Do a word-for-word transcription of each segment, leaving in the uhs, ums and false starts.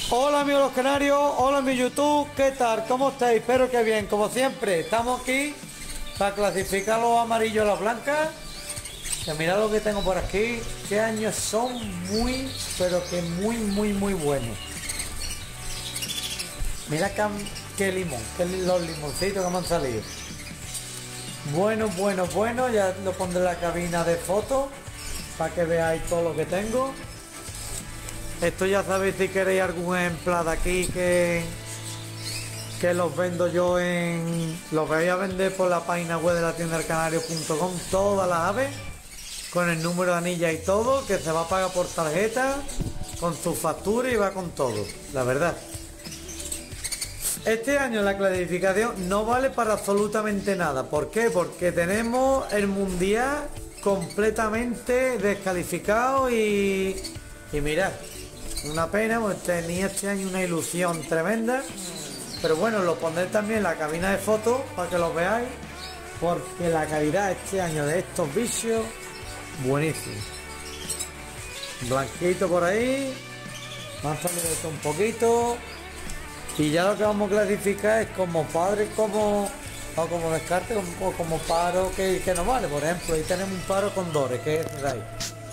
Hola amigos los canarios, hola mi YouTube, ¿qué tal? ¿Cómo estáis? Espero que bien, como siempre, estamos aquí para clasificar los amarillos a las blancas. Que mirad lo que tengo por aquí, este año son muy, pero que muy, muy, muy buenos. Mira qué, qué limón, qué los limoncitos que me han salido. Bueno, bueno, bueno, ya lo pondré en la cabina de fotos para que veáis todo lo que tengo. Esto ya sabéis, si queréis algún ejemplar de aquí que que los vendo yo en... Los voy a vender por la página web de la tienda del canario punto com, todas las aves, con el número de anilla y todo, que se va a pagar por tarjeta, con su factura y va con todo, la verdad. Este año la clasificación no vale para absolutamente nada. ¿Por qué? Porque tenemos el mundial completamente descalificado y... Y mirad, una pena, pues tenía este año una ilusión tremenda. Pero bueno, lo pondré también en la cabina de fotos para que lo veáis, porque la calidad este año de estos bichos, buenísimo. Blanquito por ahí, más o menos esto un poquito. Y ya lo que vamos a clasificar es como padre, como o como descarte, o como, como paro que, que no vale. Por ejemplo, ahí tenemos un paro con dores, que es este de ahí.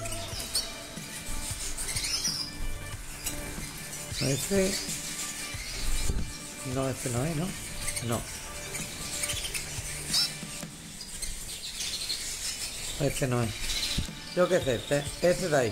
Este no, este no es, ¿no? No. Este no es. Yo qué sé, este, este de ahí.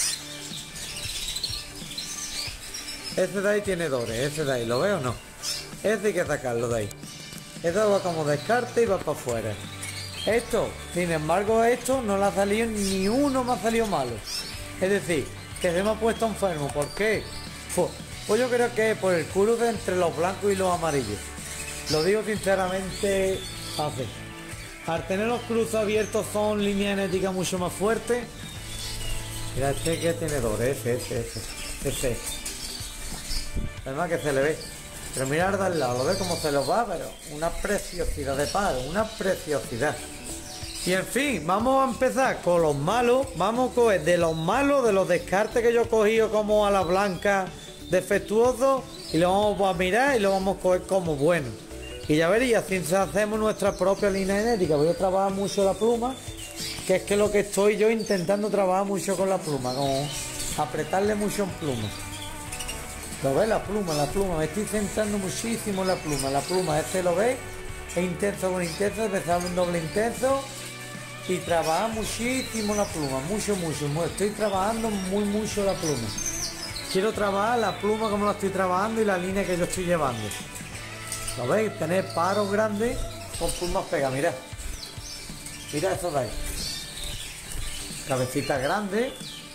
Este de ahí tiene dores, este de ahí, ¿lo veo o no? Este hay que sacarlo de ahí. Esto va como descarte y va para afuera. Esto, sin embargo, esto no le ha salido ni uno, me ha salido malo. Es decir, que se me ha puesto enfermo. ¿Por qué? Pues, pues yo creo que por el culo de entre los blancos y los amarillos. Lo digo sinceramente, así. Al tener los cruzos abiertos son líneas genéticas mucho más fuertes. Mira, este que tiene dores, ese, ese, ese, ese. Además que se le ve. Pero mirar de al lado, lo ve cómo se los va, pero una preciosidad de paro, una preciosidad. Y en fin, vamos a empezar con los malos. Vamos a coger de los malos, de los descartes que yo he cogido como a la blanca defectuosos, y lo vamos a mirar y lo vamos a coger como buenos. Y ya veréis, así hacemos nuestra propia línea genética. Voy a trabajar mucho la pluma, que es que lo que estoy yo intentando trabajar mucho con la pluma, como apretarle mucho en pluma. ¿Lo ves? La pluma, la pluma, me estoy centrando muchísimo en la pluma. La pluma, este lo veis, es intenso con intenso, empezamos un doble intenso y trabaja muchísimo la pluma, mucho, mucho, mucho. Estoy trabajando muy mucho la pluma. Quiero trabajar la pluma como la estoy trabajando y la línea que yo estoy llevando. ¿Lo veis? Tener paros grandes con plumas pegadas, mirad. Mira eso de ahí. Cabecita grande.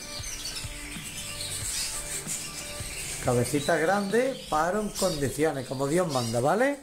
Cabecita grande, paro en condiciones, como Dios manda, ¿vale?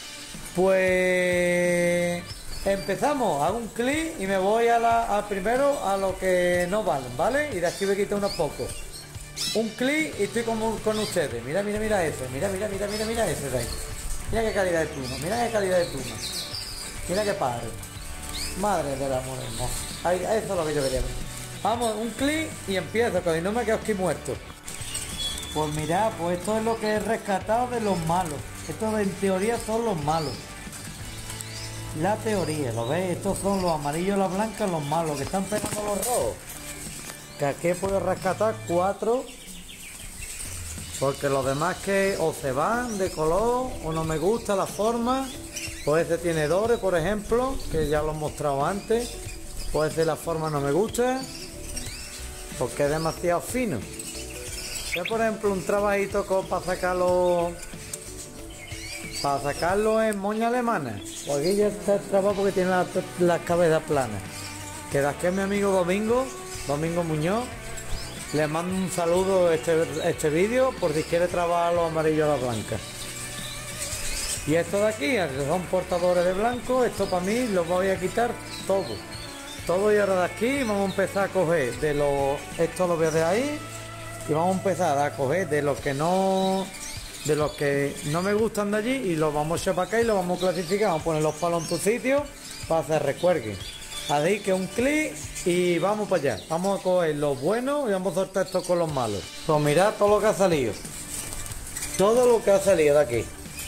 Pues empezamos, hago un clic y me voy a la a primero a lo que no valen, ¿vale? Y de aquí me quito unos pocos. Un clic y estoy como con ustedes. Mira, mira, mira ese, mira, mira, mira, mira, mira ese de ahí. Mira qué calidad de pluma, mira qué calidad de pluma. Mira qué paro. Madre del amor hermoso. Ahí, eso es lo que yo quería ver. Vamos, un clic y empiezo, que no me quedo aquí muerto. Pues mirad, pues esto es lo que he rescatado de los malos. Estos en teoría son los malos. La teoría, ¿lo veis? Estos son los amarillos, las blancas, los malos, que están pegando los rojos. Que aquí puedo rescatar cuatro. Porque los demás que o se van de color o no me gusta la forma. Pues este tiene dores, por ejemplo, que ya lo he mostrado antes. Pues este la forma no me gusta. Porque es demasiado fino. Yo, por ejemplo, un trabajito con, para sacarlo para sacarlo en moña alemana. Pues aquí ya está el trabajo porque tiene las la cabezas planas. Que das que es mi amigo Domingo, Domingo Muñoz. Le mando un saludo este, este vídeo por si quiere trabajar los amarillos a la blanca. Y esto de aquí, que son portadores de blanco, esto para mí lo voy a quitar todo. Todo y ahora de aquí vamos a empezar a coger de los... Esto lo veo de ahí. Y vamos a empezar a coger de los que no de los que no me gustan de allí y los vamos a echar para acá y los vamos a clasificar. Vamos a poner los palos en tu sitio para hacer recuergue. Así que un clic y vamos para allá. Vamos a coger los buenos y vamos a soltar esto con los malos. Pues mirad todo lo que ha salido. todo lo que ha salido de aquí.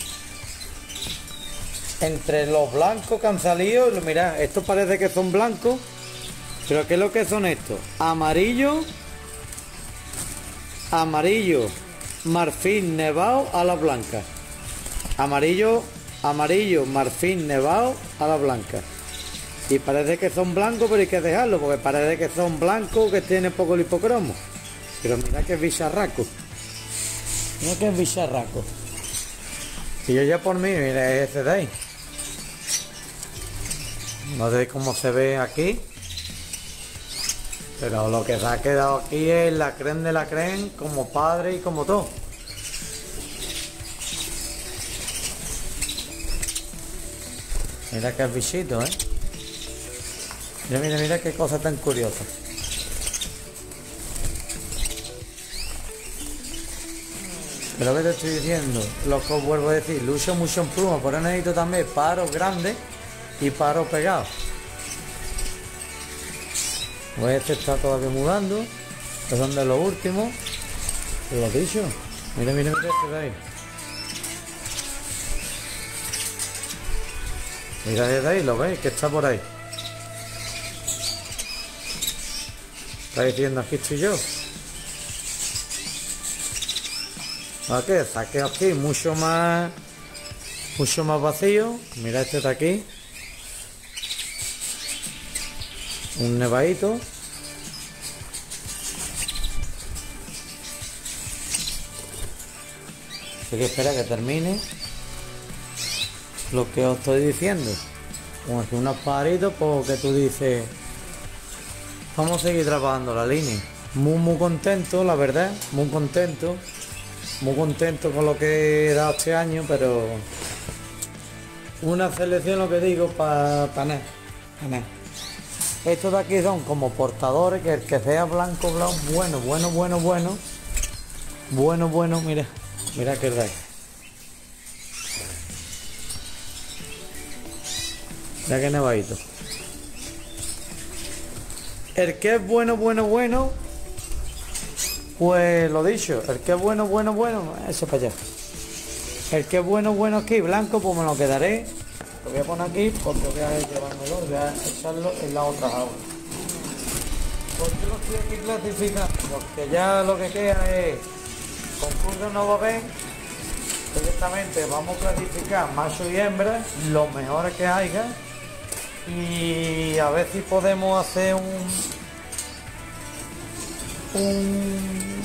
Entre los blancos que han salido, mirad, estos parece que son blancos, pero ¿qué es lo que son estos? Amarillo, amarillo, marfil nevado a la blanca. Amarillo, amarillo, marfil nevado a la blanca. Y parece que son blancos, pero hay que dejarlo, porque parece que son blancos que tienen poco lipocromo. Pero mira que es bicharraco. Mira que es bicharraco. Y yo ya por mí, mira ese de ahí. No sé cómo se ve aquí. Pero lo que se ha quedado aquí es la creme de la creme, como padre y como todo. Mira que bichito, ¿eh? Mira, mira, mira qué cosa tan curiosa. Pero que te estoy diciendo, lo que os vuelvo a decir, lo uso mucho en pluma, por eso necesito también paros grandes y paros pegados. Pues este está todavía mudando, estos son de los últimos, te lo he dicho. Mira, mira, mira este de ahí. Mira desde ahí, lo veis, que está por ahí. Está diciendo, aquí estoy yo. ¿A qué? Saqué aquí mucho más, mucho más vacío. Mira este de aquí. Un nevadito. Hay que esperar que termine lo que os estoy diciendo. Como que unos paritos, porque tú dices, vamos a seguir trabajando la línea. Muy muy contento, la verdad, muy contento. Muy contento con lo que he dado este año, pero una selección, lo que digo, para pa nada, pa nada. Estos de aquí son como portadores, que el que sea blanco, blanco, bueno, bueno, bueno, bueno, bueno, bueno, mira, mira que rey. Mira que nevadito. El que es bueno, bueno, bueno, pues lo dicho, el que es bueno, bueno, bueno, eso para allá. El que es bueno, bueno aquí, blanco, pues me lo quedaré. Lo voy a poner aquí porque voy a llevármelo, voy a echarlo en la otra agua. ¿Por qué lo estoy aquí clasificando? Porque ya lo que queda es concurso no va a haber. Directamente vamos a clasificar macho y hembra, los mejores que haya. Y a ver si podemos hacer un un,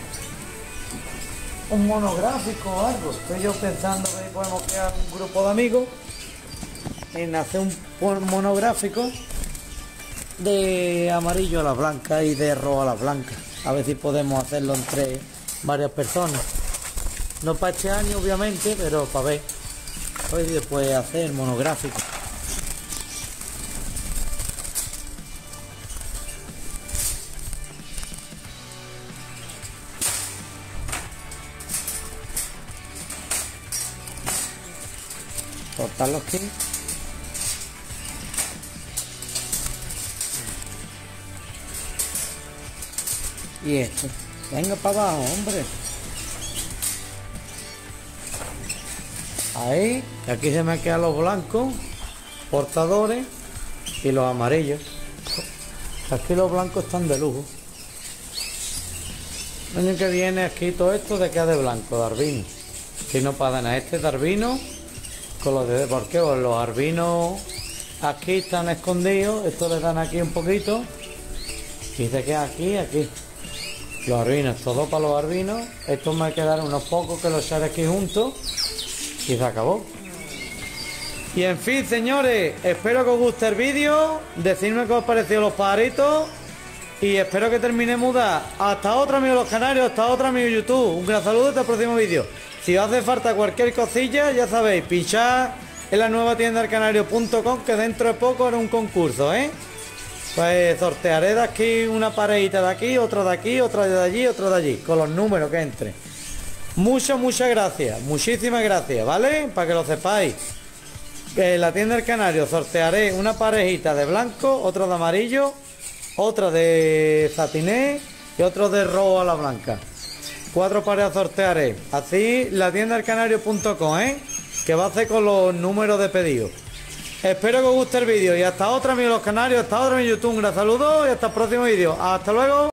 un monográfico o algo. Estoy yo pensando que podemos crear un grupo de amigos en hacer un monográfico de amarillo a la blanca y de rojo a la blanca. A ver si podemos hacerlo entre varias personas. No para este año obviamente, pero para ver. A ver si se puede hacer monográfico. Cortarlos aquí. Y esto. Venga para abajo, hombre. Ahí. Y aquí se me quedan los blancos, portadores, y los amarillos. Aquí los blancos están de lujo. El año que viene aquí todo esto de queda de blanco, de arbino. Si no pagan a este de arbino. Con los de ¿por qué? Pues los arbinos aquí están escondidos, esto le dan aquí un poquito y se queda aquí, aquí. Los arbinos, todo para los arbinos. Estos me quedaron unos pocos que los echaré aquí juntos y se acabó. Y en fin, señores, espero que os guste el vídeo, decidme qué os pareció los pajaritos y espero que terminemos de dar. Hasta otra, amigos los canarios, hasta otra, amigo YouTube. Un gran saludo, hasta el próximo vídeo. Si os hace falta cualquier cosilla, ya sabéis, pinchad en la nueva tienda del canario punto com, que dentro de poco haré un concurso, ¿eh? Pues sortearé de aquí una parejita de aquí, otra de aquí, otra de allí, otra de allí, con los números que entre. Muchas, muchas gracias, muchísimas gracias, ¿vale? Para que lo sepáis. En la tienda del canario sortearé una parejita de blanco, otra de amarillo, otra de satiné y otro de rojo a la blanca. Cuatro pares sortearé. Así la tienda del canario punto com, ¿eh? Que va a hacer con los números de pedido. Espero que os guste el vídeo y hasta otra, amigos los canarios, hasta otra en YouTube. Un gran saludo y hasta el próximo vídeo. Hasta luego.